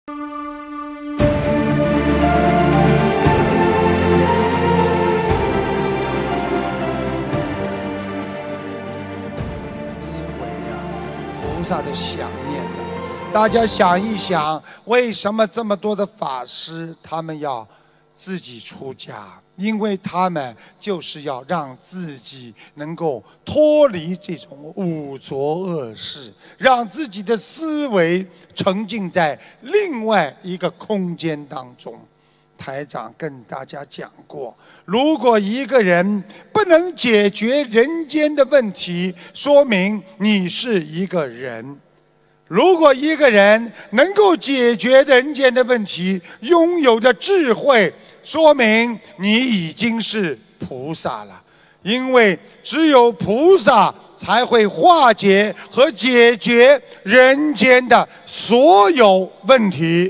菩萨的想念了。大家想一想，为什么这么多的法师他们要自己出家？因为他们就是要让自己能够脱离这种五浊恶世，让自己的思维沉浸在另外一个空间当中。台长跟大家讲过，如果一个人不能解决人间的问题，说明你是一个人；如果一个人能够解决人间的问题，拥有着智慧，说明你已经是菩萨了。因为只有菩萨才会化解和解决人间的所有问题。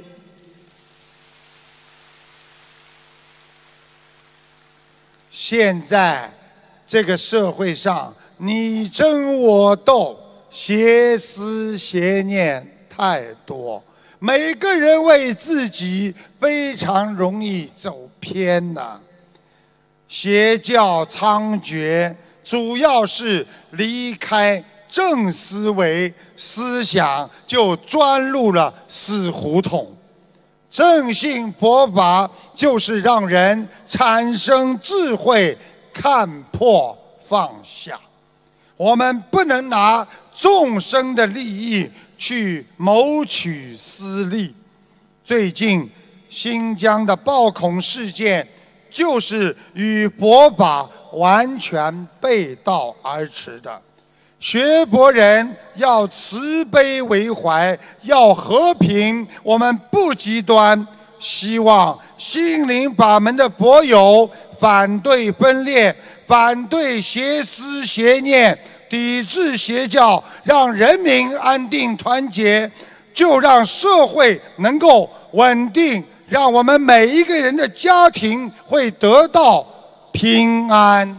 现在这个社会上，你争我斗，邪思邪念太多，每个人为自己非常容易走偏了。邪教猖獗，主要是离开正思维，思想就钻入了死胡同。正信佛法就是让人产生智慧，看破放下。我们不能拿众生的利益去谋取私利。最近新疆的暴恐事件，就是与佛法完全背道而驰的。学佛人要慈悲为怀，要和平，我们不极端。希望心灵法门的佛友反对分裂，反对邪思邪念，抵制邪教，让人民安定团结，就让社会能够稳定，让我们每一个人的家庭会得到平安。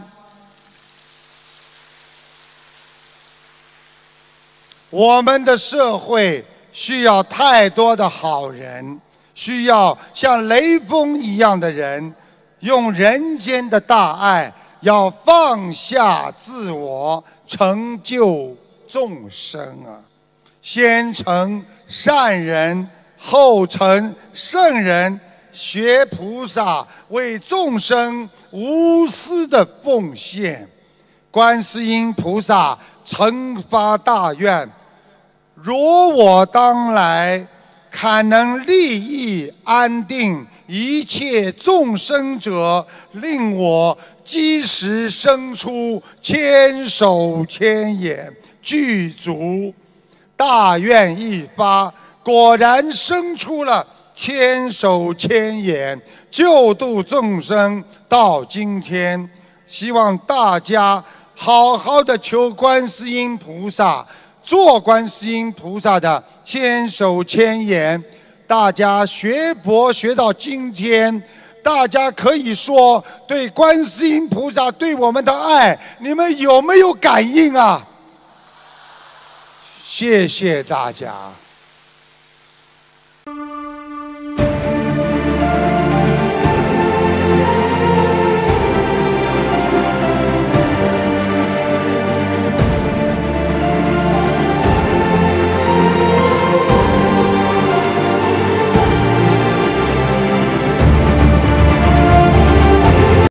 我们的社会需要太多的好人，需要像雷锋一样的人，用人间的大爱，要放下自我，成就众生啊！先成善人，后成圣人，学菩萨为众生无私的奉献。观世音菩萨曾发大愿，若我当来，堪能利益安定一切众生者，令我即时生出千手千眼，具足。大愿一发，果然生出了千手千眼，救度众生到今天。希望大家好好的求观世音菩萨，做观世音菩萨的千手千眼。大家学佛学到今天，大家可以说对观世音菩萨对我们的爱，你们有没有感应啊？谢谢大家。